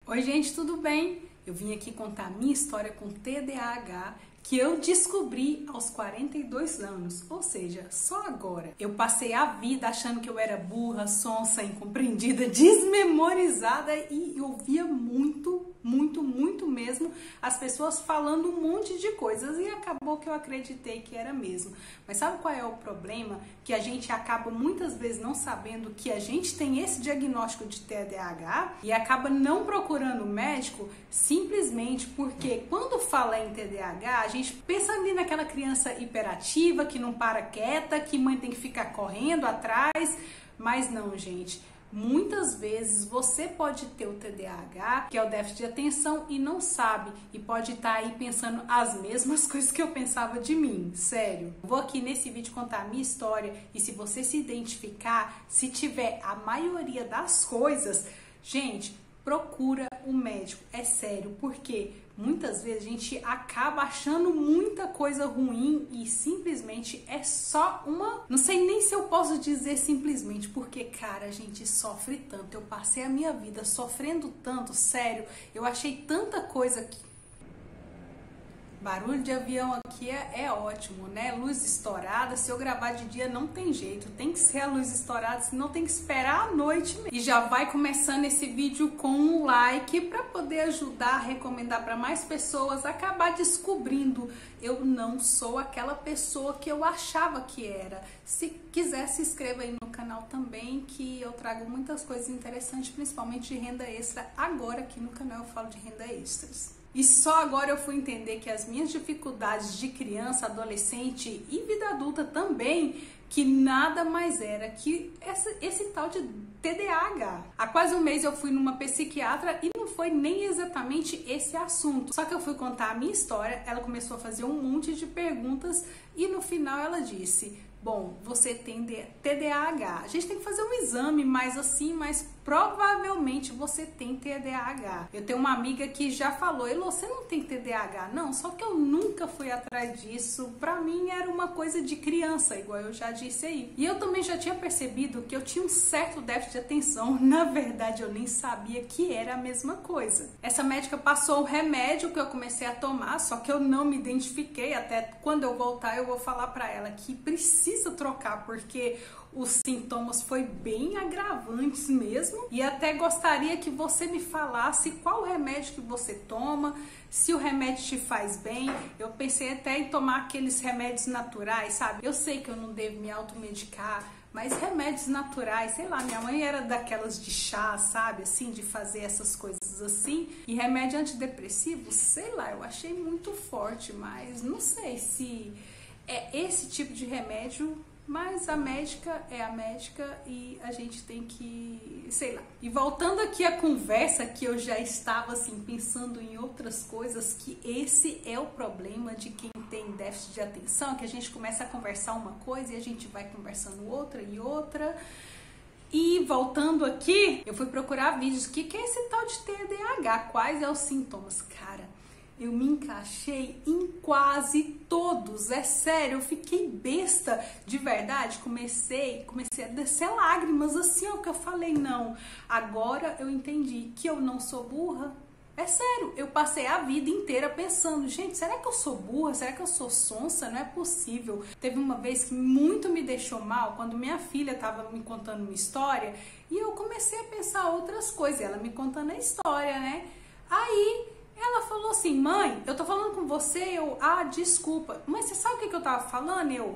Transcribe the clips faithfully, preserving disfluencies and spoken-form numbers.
Oi gente, tudo bem? Eu vim aqui contar a minha história com T D A H que eu descobri aos quarenta e dois anos, ou seja, só agora. Eu passei a vida achando que eu era burra, sonsa, incompreendida, desmemorizada e eu ouvia muito, muito, muito mesmo as pessoas falando um monte de coisas e acabou que eu acreditei que era mesmo. Mas sabe qual é o problema? Que a gente acaba muitas vezes não sabendo que a gente tem esse diagnóstico de T D A H e acaba não procurando o médico simplesmente porque quando fala em T D A H, a gente pensa ali naquela criança hiperativa que não para quieta, que mãe tem que ficar correndo atrás, mas não, gente. Muitas vezes você pode ter o T D A H, que é o déficit de atenção, e não sabe, e pode estar aí pensando as mesmas coisas que eu pensava de mim, sério. Vou aqui nesse vídeo contar a minha história, e se você se identificar, se tiver a maioria das coisas, gente, procura o médico, é sério, porque muitas vezes a gente acaba achando muita coisa ruim e simplesmente é só uma... Não sei nem se eu posso dizer simplesmente, porque, cara, a gente sofre tanto. Eu passei a minha vida sofrendo tanto, sério. Eu achei tanta coisa que... Barulho de avião aqui é, é ótimo, né? Luz estourada, se eu gravar de dia não tem jeito, tem que ser a luz estourada, senão tem que esperar a noite mesmo. E já vai começando esse vídeo com um like para poder ajudar a recomendar para mais pessoas, acabar descobrindo. Eu não sou aquela pessoa que eu achava que era. Se quiser, se inscreva aí no canal também, que eu trago muitas coisas interessantes, principalmente de renda extra. Agora aqui no canal eu falo de renda extras. E só agora eu fui entender que as minhas dificuldades de criança, adolescente e vida adulta também, que nada mais era que esse, esse tal de T D A H. Há quase um mês eu fui numa psiquiatra e não foi nem exatamente esse assunto. Só que eu fui contar a minha história, ela começou a fazer um monte de perguntas e no final ela disse: bom, você tem T D A H. A gente tem que fazer um exame mais assim, mas provavelmente você tem T D A H. Eu tenho uma amiga que já falou: Elô, você não tem T D A H? Não, só que eu nunca fui atrás disso. Pra mim era uma coisa de criança, igual eu já disse aí. E eu também já tinha percebido que eu tinha um certo déficit de atenção. Na verdade, eu nem sabia que era a mesma coisa. Essa médica passou o remédio que eu comecei a tomar, só que eu não me identifiquei. Até quando eu voltar, eu vou falar pra ela que precisa Precisa trocar, porque os sintomas foi bem agravantes mesmo. E até gostaria que você me falasse qual remédio que você toma, se o remédio te faz bem. Eu pensei até em tomar aqueles remédios naturais, sabe? Eu sei que eu não devo me automedicar, mas remédios naturais, sei lá, minha mãe era daquelas de chá, sabe? Assim, de fazer essas coisas assim. E remédio antidepressivo, sei lá, eu achei muito forte, mas não sei se... é esse tipo de remédio, mas a médica é a médica e a gente tem que, sei lá. E voltando aqui à conversa, que eu já estava assim pensando em outras coisas, que esse é o problema de quem tem déficit de atenção, que a gente começa a conversar uma coisa e a gente vai conversando outra e outra. E voltando aqui, eu fui procurar vídeos. O que, que é esse tal de T D A H? Quais são os sintomas? Cara, eu me encaixei em quase todos, é sério, eu fiquei besta, de verdade, comecei, comecei a descer lágrimas, assim, ó, que eu falei, não, agora eu entendi que eu não sou burra, é sério, eu passei a vida inteira pensando, gente, será que eu sou burra, será que eu sou sonsa, não é possível. Teve uma vez que muito me deixou mal, quando minha filha estava me contando uma história, e eu comecei a pensar outras coisas, ela me contando a história, né, aí... ela falou assim: mãe, eu tô falando com você. Eu, ah, desculpa. Mas você sabe o que, que eu tava falando? Eu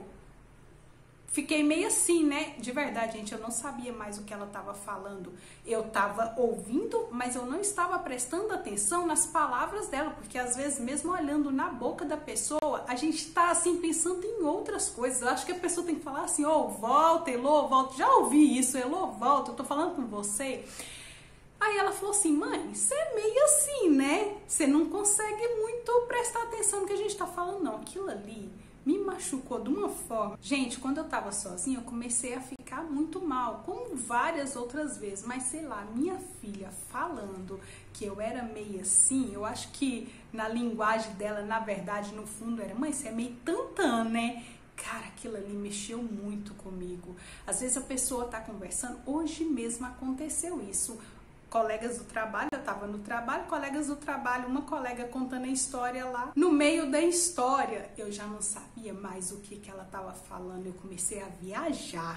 fiquei meio assim, né? De verdade, gente, eu não sabia mais o que ela tava falando. Eu tava ouvindo, mas eu não estava prestando atenção nas palavras dela, porque às vezes, mesmo olhando na boca da pessoa, a gente tá assim, pensando em outras coisas. Eu acho que a pessoa tem que falar assim: ô, oh, volta, Elô, volta. Já ouvi isso, Elô, volta, eu tô falando com você. Aí ela falou assim: mãe, você é meio assim, né? Você não consegue muito prestar atenção no que a gente tá falando, não. Aquilo ali me machucou de uma forma. Gente, quando eu tava sozinha, eu comecei a ficar muito mal, como várias outras vezes. Mas sei lá, minha filha falando que eu era meio assim, eu acho que na linguagem dela, na verdade, no fundo era: mãe, você é meio tantã, né? Cara, aquilo ali mexeu muito comigo. Às vezes a pessoa tá conversando, hoje mesmo aconteceu isso. colegas do trabalho, eu tava no trabalho, colegas do trabalho, uma colega contando a história lá. No meio da história, eu já não sabia mais o que que ela tava falando, eu comecei a viajar.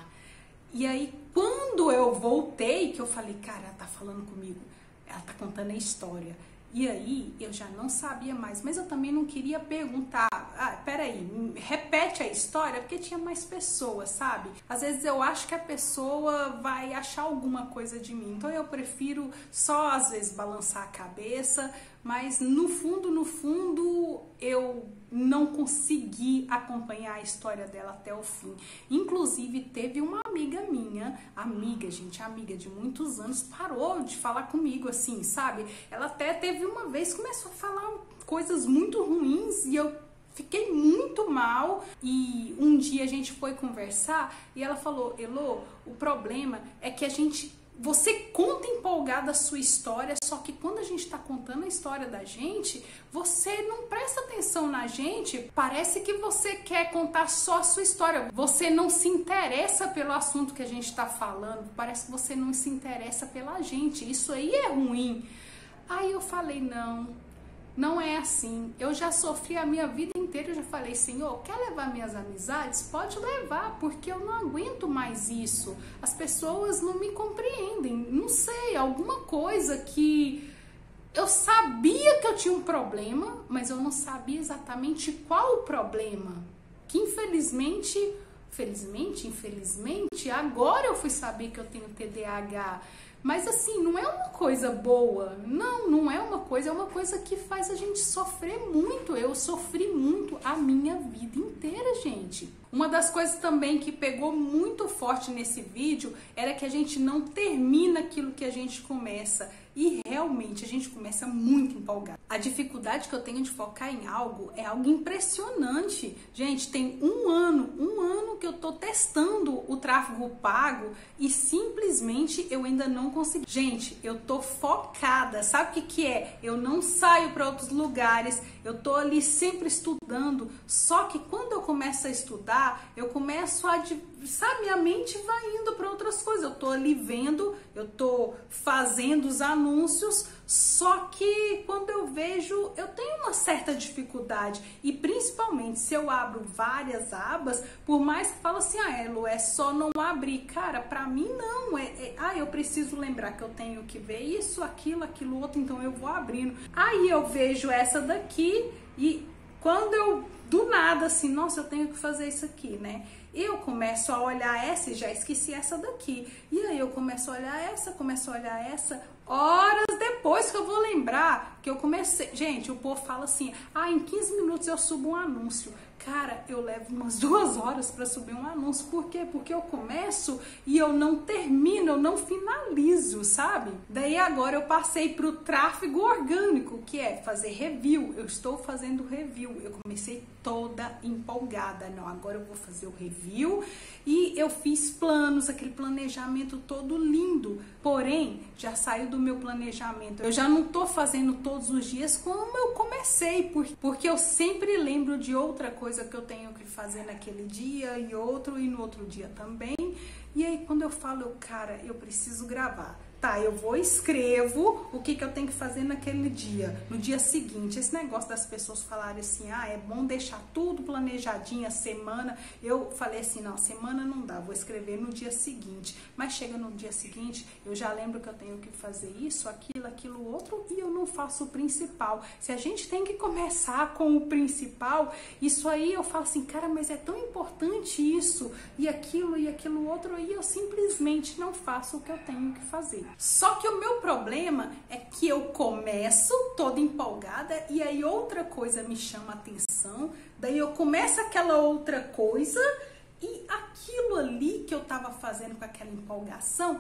E aí, quando eu voltei, que eu falei, cara, ela tá falando comigo, ela tá contando a história. E aí, eu já não sabia mais, mas eu também não queria perguntar, ah, peraí, repete a história, porque tinha mais pessoas, sabe? Às vezes eu acho que a pessoa vai achar alguma coisa de mim, então eu prefiro só, às vezes, balançar a cabeça, mas no fundo, no fundo, eu não consegui acompanhar a história dela até o fim. Inclusive, teve uma amiga minha, amiga, gente, amiga de muitos anos, parou de falar comigo, assim, sabe? Ela até teve uma vez, começou a falar coisas muito ruins e eu fiquei muito mal. E um dia a gente foi conversar e ela falou, Elô, o problema é que a gente... Você conta empolgada a sua história, só que quando a gente está contando a história da gente, você não presta atenção na gente, parece que você quer contar só a sua história, você não se interessa pelo assunto que a gente está falando, parece que você não se interessa pela gente, isso aí é ruim. Aí eu falei, não, não é assim, eu já sofri a minha vida inteira, eu já falei, Senhor, quer levar minhas amizades? Pode levar, porque eu não aguento mais isso, as pessoas não me compreendem, não sei, alguma coisa que eu sabia que eu tinha um problema, mas eu não sabia exatamente qual o problema, que infelizmente, felizmente, infelizmente, agora eu fui saber que eu tenho T D A H. Mas assim, não é uma coisa boa, não, não é uma coisa, é uma coisa que faz a gente sofrer muito. Eu sofri muito a minha vida inteira, gente. Uma das coisas também que pegou muito forte nesse vídeo era que a gente não termina aquilo que a gente começa. E realmente a gente começa muito empolgado. A dificuldade que eu tenho de focar em algo é algo impressionante. Gente, tem um ano, um ano que eu tô testando o tráfego pago e simplesmente eu ainda não consegui. Gente, eu tô focada. Sabe o que que é? Eu não saio para outros lugares, eu tô ali sempre estudando. Só que quando eu começo a estudar, eu começo a... Sabe, minha mente vai indo para outras coisas. Eu tô ali vendo, eu tô fazendo os anúncios, só que quando eu vejo, eu tenho uma certa dificuldade. E principalmente se eu abro várias abas, por mais que fale assim, ah, Elo, é só não abrir. Cara, pra mim não. É, é, ah, eu preciso lembrar que eu tenho que ver isso, aquilo, aquilo outro, então eu vou abrindo. Aí eu vejo essa daqui e quando eu, do nada, assim, nossa, eu tenho que fazer isso aqui, né? Eu começo a olhar essa e já esqueci essa daqui. E aí eu começo a olhar essa, começo a olhar essa. Horas depois que eu vou lembrar que eu comecei. Gente, o povo fala assim, ah, em quinze minutos eu subo um anúncio. Cara, eu levo umas duas horas para subir um anúncio. Por quê? Porque eu começo e eu não termino, eu não finalizo, sabe? Daí agora eu passei para o tráfego orgânico, que é fazer review. Eu estou fazendo review. Eu comecei toda empolgada. Não, agora eu vou fazer o review. E eu fiz planos, aquele planejamento todo lindo. Porém, já saiu do meu planejamento. Eu já não tô fazendo todos os dias como eu comecei, porque eu sempre lembro de outra coisa que eu tenho que fazer naquele dia e outro e no outro dia também. E aí quando eu falo, eu, cara, eu preciso gravar. Tá, eu vou e escrevo o que, que eu tenho que fazer naquele dia, no dia seguinte. Esse negócio das pessoas falarem assim, ah, é bom deixar tudo planejadinho a semana. Eu falei assim, não, semana não dá, vou escrever no dia seguinte. Mas chega no dia seguinte, eu já lembro que eu tenho que fazer isso, aquilo, aquilo, outro, e eu não faço o principal. Se a gente tem que começar com o principal, isso aí eu falo assim, cara, mas é tão importante isso, e aquilo, e aquilo outro, e eu simplesmente não faço o que eu tenho que fazer. Só que o meu problema é que eu começo toda empolgada e aí outra coisa me chama a atenção, daí eu começo aquela outra coisa e aquilo ali que eu tava fazendo com aquela empolgação,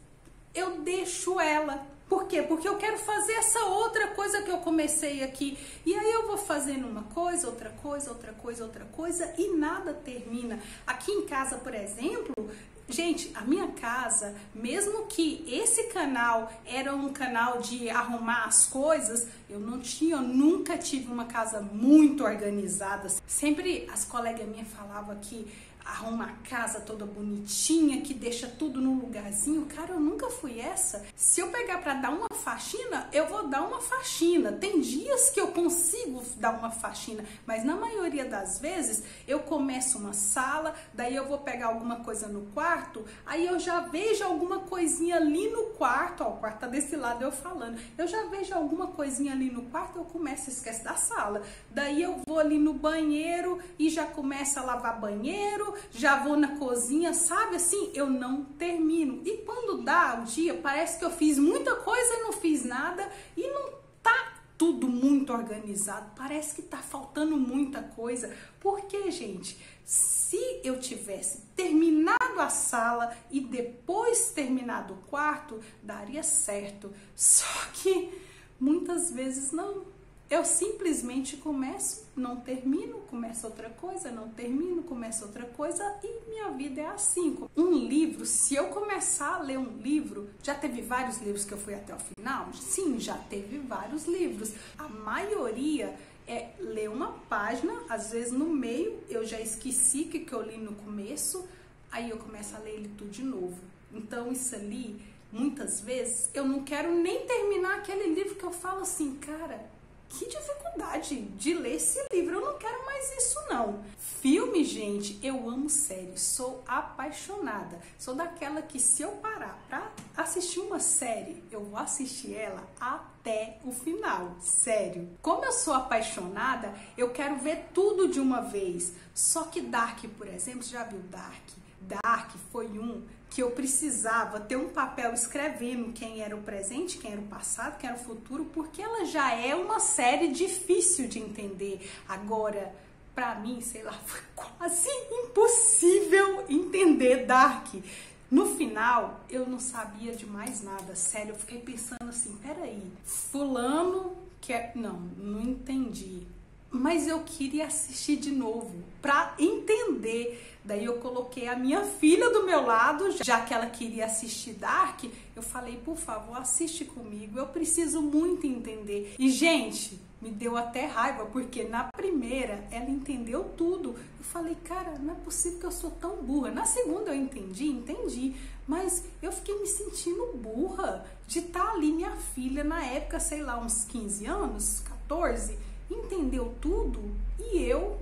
eu deixo ela. Por quê? Porque eu quero fazer essa outra coisa que eu comecei aqui. E aí eu vou fazendo uma coisa, outra coisa, outra coisa, outra coisa e nada termina. Aqui em casa, por exemplo, gente, a minha casa, mesmo que esse canal era um canal de arrumar as coisas, eu não tinha, eu nunca tive uma casa muito organizada. Sempre as colegas minhas falavam que arruma a casa toda bonitinha, que deixa tudo no lugarzinho. Cara, eu nunca fui essa. Se eu pegar pra dar uma faxina, eu vou dar uma faxina. Tem dias que eu consigo dar uma faxina, mas na maioria das vezes eu começo uma sala, daí eu vou pegar alguma coisa no quarto, aí eu já vejo alguma coisinha ali no quarto, ó, o quarto tá desse lado eu falando, eu já vejo alguma coisinha ali no quarto, eu começo a esquecer da sala, daí eu vou ali no banheiro e já começo a lavar banheiro, já vou na cozinha, sabe assim, eu não termino, e quando dá o dia, parece que eu fiz muita coisa e não fiz nada, e não tá tudo muito organizado, parece que tá faltando muita coisa. Porque, gente, se eu tivesse terminado a sala e depois terminado o quarto, daria certo. Só que muitas vezes não. Eu simplesmente começo, não termino, começo outra coisa, não termino, começo outra coisa, e minha vida é assim. Um livro, se eu começar a ler um livro, já teve vários livros que eu fui até o final? Sim, já teve vários livros. A maioria é ler uma página, às vezes no meio eu já esqueci o que, que eu li no começo, aí eu começo a ler ele tudo de novo. Então isso ali, muitas vezes, eu não quero nem terminar aquele livro que eu falo assim, cara, que dificuldade de ler esse livro, eu não quero mais isso não. Filme, gente, eu amo série, sou apaixonada. Sou daquela que se eu parar pra assistir uma série, eu vou assistir ela até o final, sério. Como eu sou apaixonada, eu quero ver tudo de uma vez. Só que Dark, por exemplo, você já viu Dark? Dark foi um que eu precisava ter um papel escrevendo quem era o presente, quem era o passado, quem era o futuro, porque ela já é uma série difícil de entender. Agora, pra mim, sei lá, foi quase impossível entender Dark. No final, eu não sabia de mais nada, sério, eu fiquei pensando assim, peraí, fulano quer... Não, não entendi. Mas eu queria assistir de novo, pra entender. Daí eu coloquei a minha filha do meu lado, já que ela queria assistir Dark, eu falei, por favor, assiste comigo, eu preciso muito entender. E, gente, me deu até raiva, porque na primeira ela entendeu tudo. Eu falei, cara, não é possível que eu sou tão burra. Na segunda eu entendi, entendi, mas eu fiquei me sentindo burra de estar ali, minha filha, na época, sei lá, uns quinze anos, quatorze, entendeu tudo e eu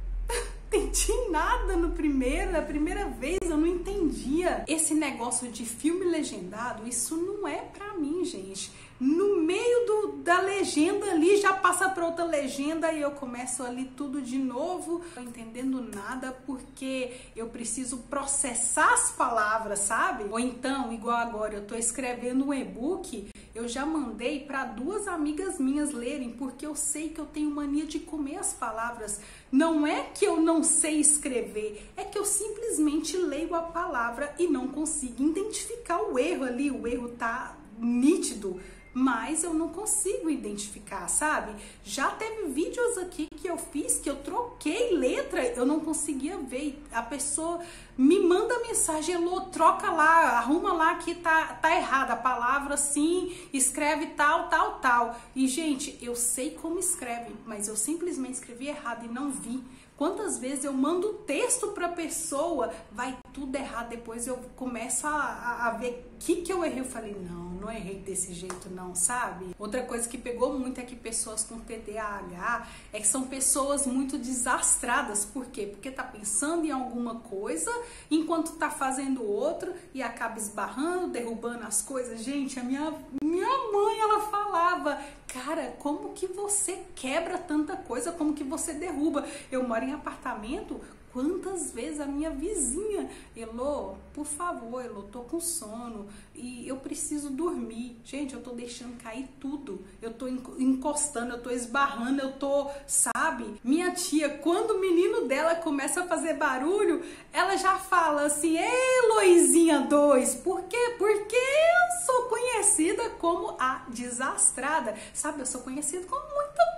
entendi nada no primeiro, na primeira vez eu não entendia. Esse negócio de filme legendado, isso não é pra mim, gente. No meio do, da legenda ali, já passa pra outra legenda e eu começo ali tudo de novo, não entendendo nada, porque eu preciso processar as palavras, sabe? Ou então, igual agora, eu tô escrevendo um e-book, eu já mandei para duas amigas minhas lerem, porque eu sei que eu tenho mania de comer as palavras. Não é que eu não sei escrever, é que eu simplesmente leio a palavra e não consigo identificar o erro ali, o erro tá nítido, mas eu não consigo identificar, sabe? Já teve vídeos aqui que eu fiz que eu troquei letra, eu não conseguia ver. A pessoa me manda mensagem, Elô, troca lá, arruma lá que tá, tá errada a palavra assim, escreve tal, tal, tal. E, gente, eu sei como escreve, mas eu simplesmente escrevi errado e não vi. Quantas vezes eu mando texto pra pessoa, vai tudo errado, depois eu começo a, a, a ver o que, que eu errei. Eu falei, não, não errei desse jeito não, sabe? Outra coisa que pegou muito é que pessoas com T D A H é que são pessoas muito desastradas. Por quê? Porque tá pensando em alguma coisa enquanto tá fazendo outro e acaba esbarrando, derrubando as coisas. Gente, a minha, minha mãe, ela falava, cara, como que você quebra tanta coisa, como que você derruba? Eu moro em apartamento, quantas vezes a minha vizinha, Elô, por favor, Elô, tô com sono e eu preciso dormir. Gente, eu tô deixando cair tudo, eu tô encostando, eu tô esbarrando, eu tô, sabe? Minha tia, quando o menino dela começa a fazer barulho, ela já fala assim, ei, Luizinha dois, por quê? Porque eu sou conhecida como a desastrada, sabe? Eu sou conhecida como muito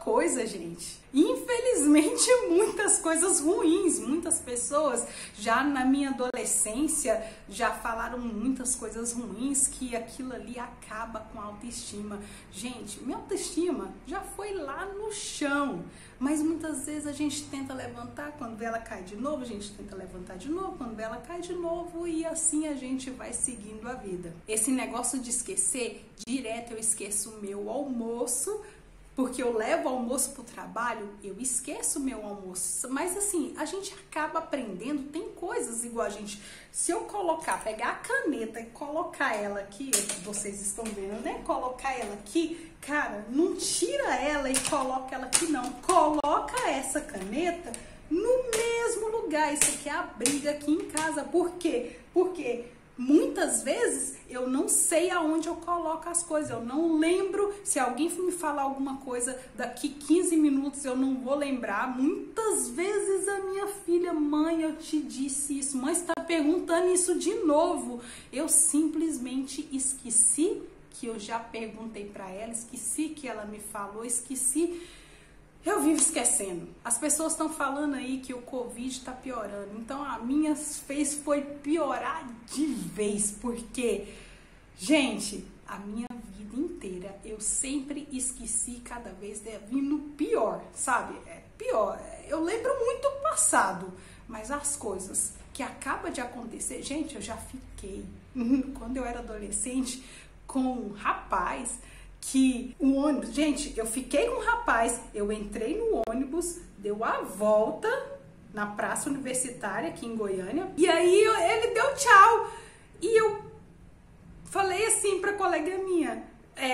coisa, gente. Infelizmente, muitas coisas ruins. Muitas pessoas já na minha adolescência já falaram muitas coisas ruins, que aquilo ali acaba com a autoestima. Gente, minha autoestima já foi lá no chão. Mas muitas vezes a gente tenta levantar, quando vê ela cai de novo, a gente tenta levantar de novo, quando vê ela cai de novo, e assim a gente vai seguindo a vida. Esse negócio de esquecer, direto eu esqueço o meu almoço, porque eu levo o almoço pro trabalho, eu esqueço o meu almoço. Mas assim, a gente acaba aprendendo, tem coisas igual a gente. Se eu colocar, pegar a caneta e colocar ela aqui, vocês estão vendo, né? Colocar ela aqui, cara, não tira ela e coloca ela aqui não. Coloca essa caneta no mesmo lugar. Isso aqui é a briga aqui em casa. Por quê? Porque muitas vezes eu não sei aonde eu coloco as coisas, eu não lembro. Se alguém me falar alguma coisa daqui quinze minutos, eu não vou lembrar. Muitas vezes a minha filha, mãe, eu te disse isso, mãe está perguntando isso de novo. Eu simplesmente esqueci que eu já perguntei para ela, esqueci que ela me falou, esqueci. Eu vivo esquecendo. As pessoas estão falando aí que o Covid está piorando. Então a minha fez foi piorar de vez. Porque, gente, a minha vida inteira eu sempre esqueci, cada vez vindo pior, sabe? É pior. Eu lembro muito do passado, mas as coisas que acabam de acontecer, gente, eu já fiquei, quando eu era adolescente, com um rapaz que o ônibus, gente, eu fiquei com um rapaz, eu entrei no ônibus, deu a volta na praça universitária aqui em Goiânia, e aí eu, ele deu tchau, e eu falei assim pra colega minha,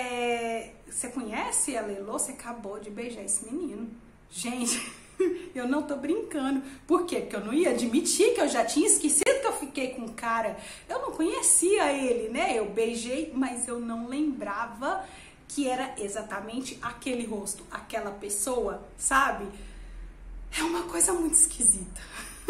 é, você conhece ela? Elô? Você acabou de beijar esse menino. Gente, eu não tô brincando. Por quê? Porque eu não ia admitir que eu já tinha esquecido que eu fiquei com o cara. Eu não conhecia ele, né? Eu beijei, mas eu não lembrava que era exatamente aquele rosto, aquela pessoa, sabe? É uma coisa muito esquisita.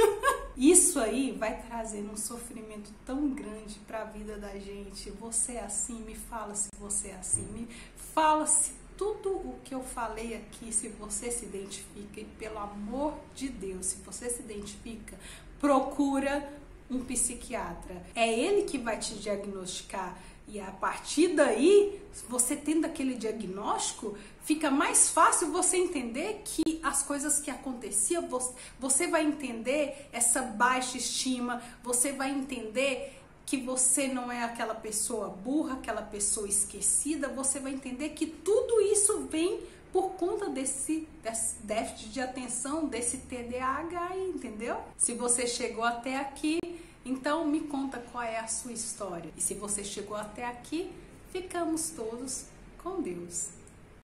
Isso aí vai trazendo um sofrimento tão grande para a vida da gente. Você é assim? Me fala se você é assim. Me fala se tudo o que eu falei aqui, se você se identifica. E pelo amor de Deus, se você se identifica, procura um psiquiatra. É ele que vai te diagnosticar. E a partir daí, você tendo aquele diagnóstico, fica mais fácil você entender que as coisas que aconteciam, você vai entender essa baixa estima, você vai entender que você não é aquela pessoa burra, aquela pessoa esquecida, você vai entender que tudo isso vem por conta desse, desse déficit de atenção, desse T D A H aí, entendeu? Se você chegou até aqui, então me conta qual é a sua história. E se você chegou até aqui, ficamos todos com Deus.